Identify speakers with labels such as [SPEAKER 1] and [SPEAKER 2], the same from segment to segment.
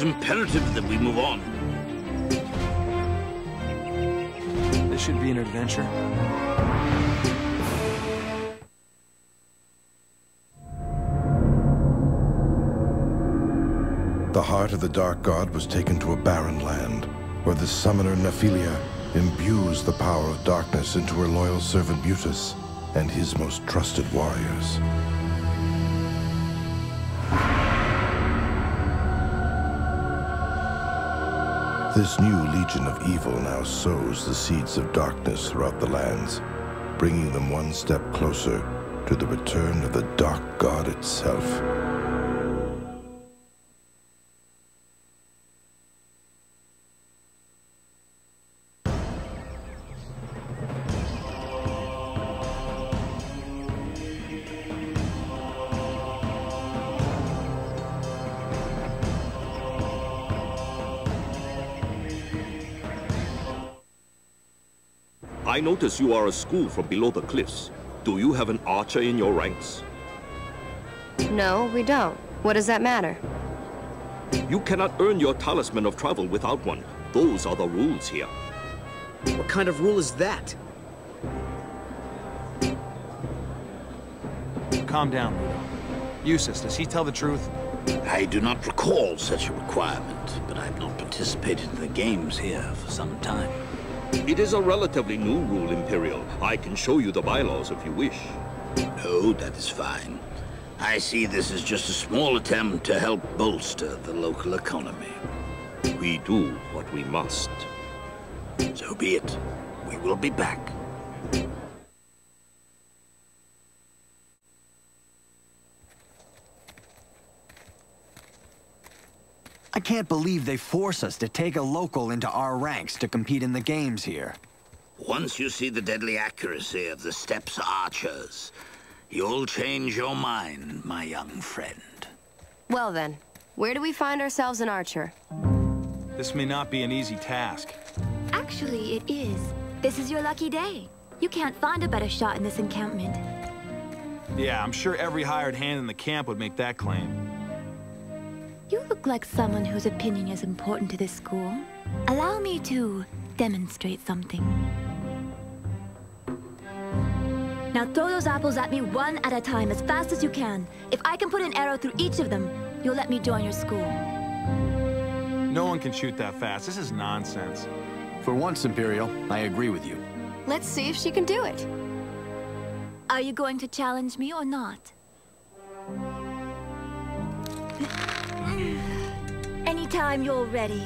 [SPEAKER 1] imperative that we move on.
[SPEAKER 2] This should be an adventure.
[SPEAKER 3] The heart of the Dark God was taken to a barren land, where the summoner Nephilia imbues the power of darkness into her loyal servant Mutus and his most trusted warriors. This new legion of evil now sows the seeds of darkness throughout the lands, bringing them one step closer to the return of the Dark God itself.
[SPEAKER 4] I notice you are a school from below the cliffs. Do you have an archer in your ranks?
[SPEAKER 5] No, we don't. What does that matter?
[SPEAKER 4] You cannot earn your talisman of travel without one. Those are the rules here.
[SPEAKER 6] What kind of rule is that?
[SPEAKER 2] Calm down, Ludo. Eustace, does he tell the truth?
[SPEAKER 1] I do not recall such a requirement, but I have not participated in the games here for some time.
[SPEAKER 4] It is a relatively new rule, Imperial. I can show you the bylaws if you wish.
[SPEAKER 1] No, that is fine. I see this as just a small attempt to help bolster the local economy.
[SPEAKER 4] We do what we must.
[SPEAKER 1] So be it. We will be back.
[SPEAKER 7] I can't believe they force us to take a local into our ranks to compete in the games here.
[SPEAKER 1] Once you see the deadly accuracy of the Steppes archers, you'll change your mind, my young friend.
[SPEAKER 5] Well then, where do we find ourselves an archer?
[SPEAKER 2] This may not be an easy task.
[SPEAKER 8] Actually, it is. This is your lucky day. You can't find a better shot in this encampment.
[SPEAKER 2] Yeah, I'm sure every hired hand in the camp would make that claim.
[SPEAKER 8] You look like someone whose opinion is important to this school. Allow me to demonstrate something. Now throw those apples at me one at a time as fast as you can. If I can put an arrow through each of them, you'll let me join your school.
[SPEAKER 2] No one can shoot that fast. This is nonsense.
[SPEAKER 7] For once, Imperial, I agree with you.
[SPEAKER 5] Let's see if she can do it.
[SPEAKER 8] Are you going to challenge me or not? Anytime you're ready.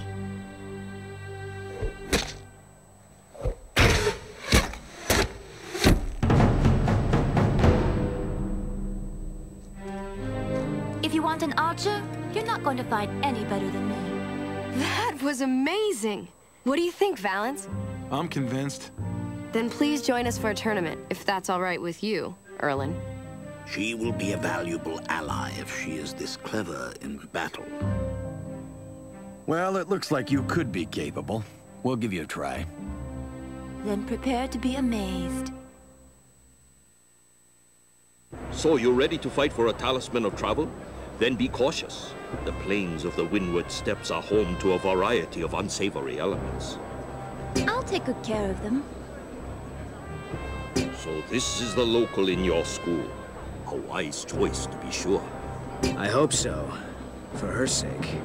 [SPEAKER 8] If you want an archer, you're not going to find any better than me.
[SPEAKER 5] That was amazing! What do you think, Valance?
[SPEAKER 2] I'm convinced.
[SPEAKER 5] Then please join us for a tournament, if that's all right with you, Erlen.
[SPEAKER 1] She will be a valuable ally if she is this clever in battle.
[SPEAKER 7] Well, it looks like you could be capable. We'll give you a try.
[SPEAKER 8] Then prepare to be amazed.
[SPEAKER 4] So you're ready to fight for a talisman of travel? Then be cautious. The plains of the Windward Steppes are home to a variety of unsavory elements.
[SPEAKER 8] I'll take good care of them.
[SPEAKER 4] So this is the local in your school. A wise choice, to be sure.
[SPEAKER 6] I hope so. For her sake.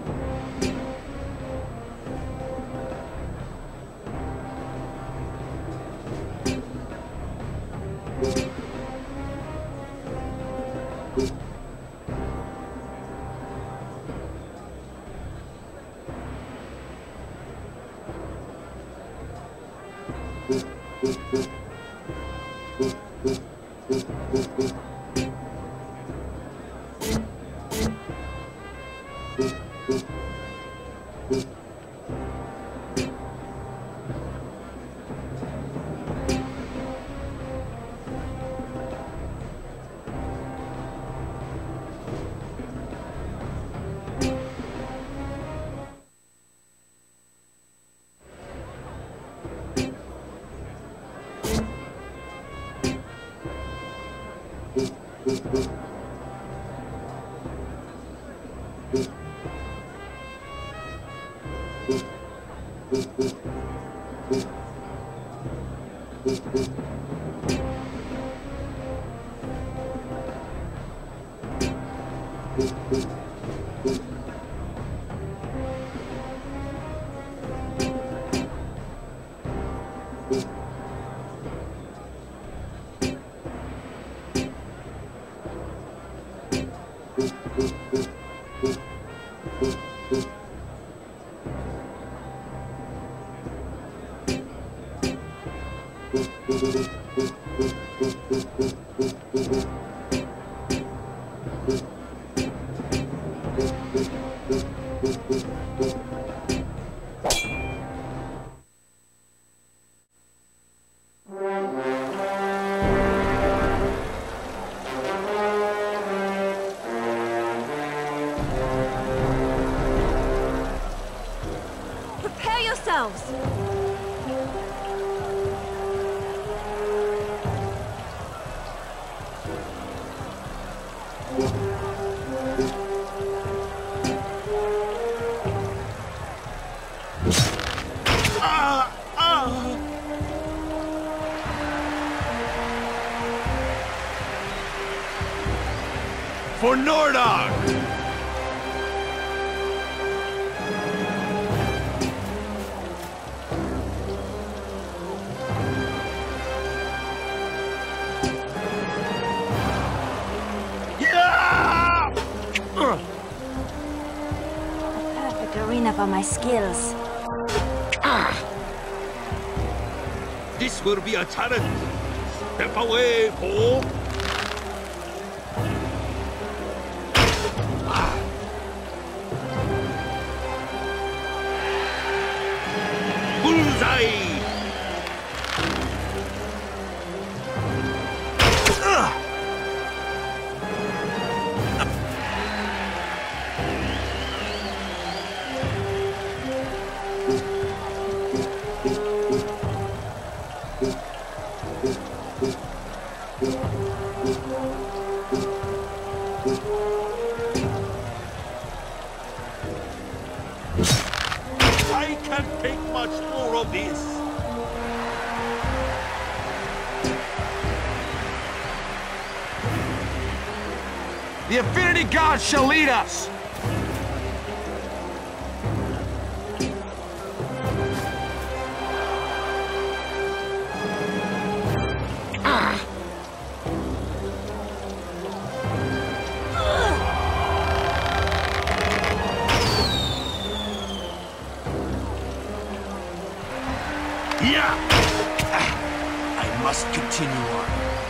[SPEAKER 8] Prepare yourselves!
[SPEAKER 2] For Nordog!
[SPEAKER 8] Perfect arena for my skills.
[SPEAKER 4] This will be a challenge. Step away, Paul. Bullseye! I can't take much more of this.
[SPEAKER 2] The Affinity Gods shall lead us! Yeah! I must continue on.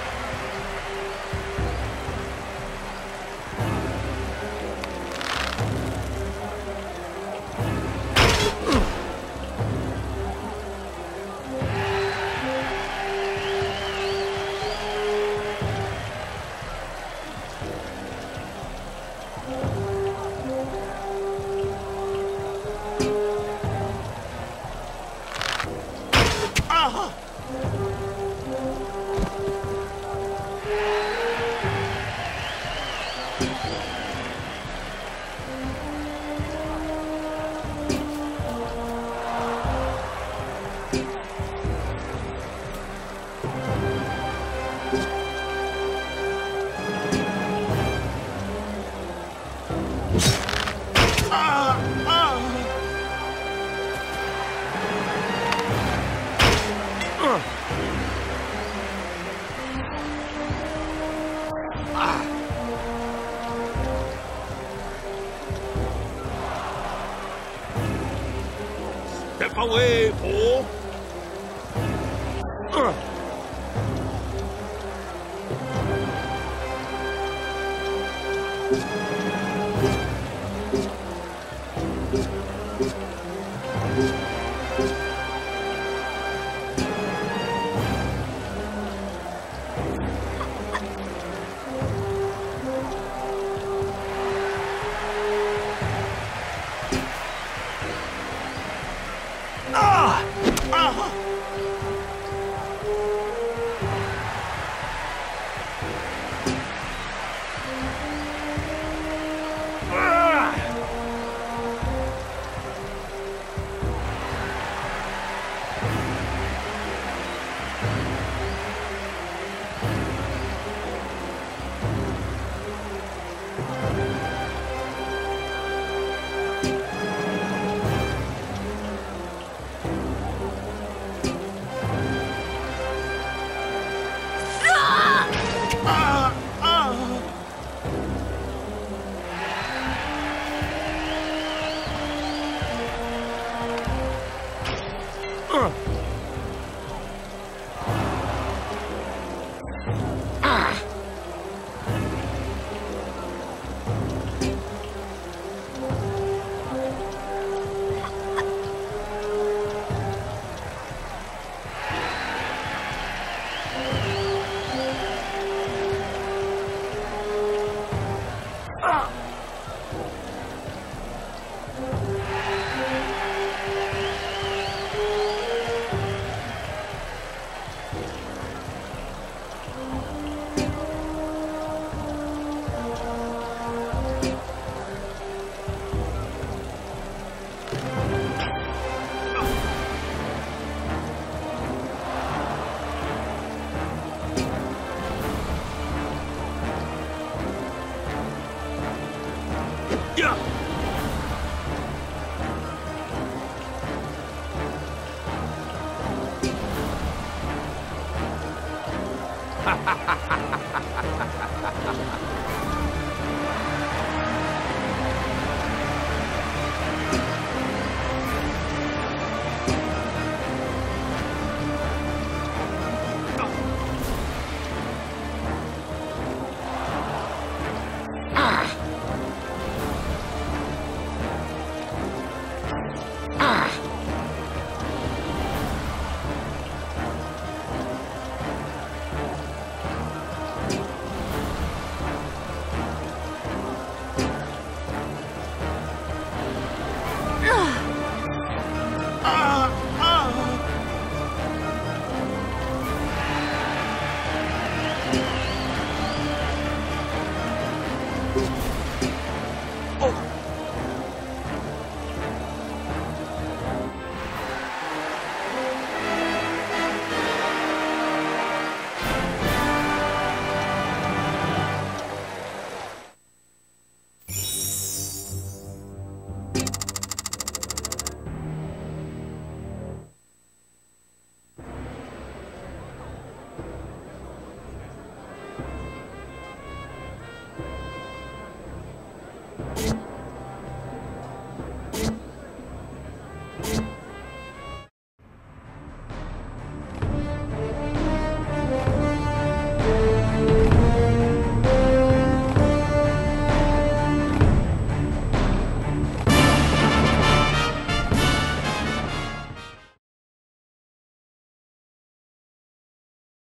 [SPEAKER 4] Step away, Paul.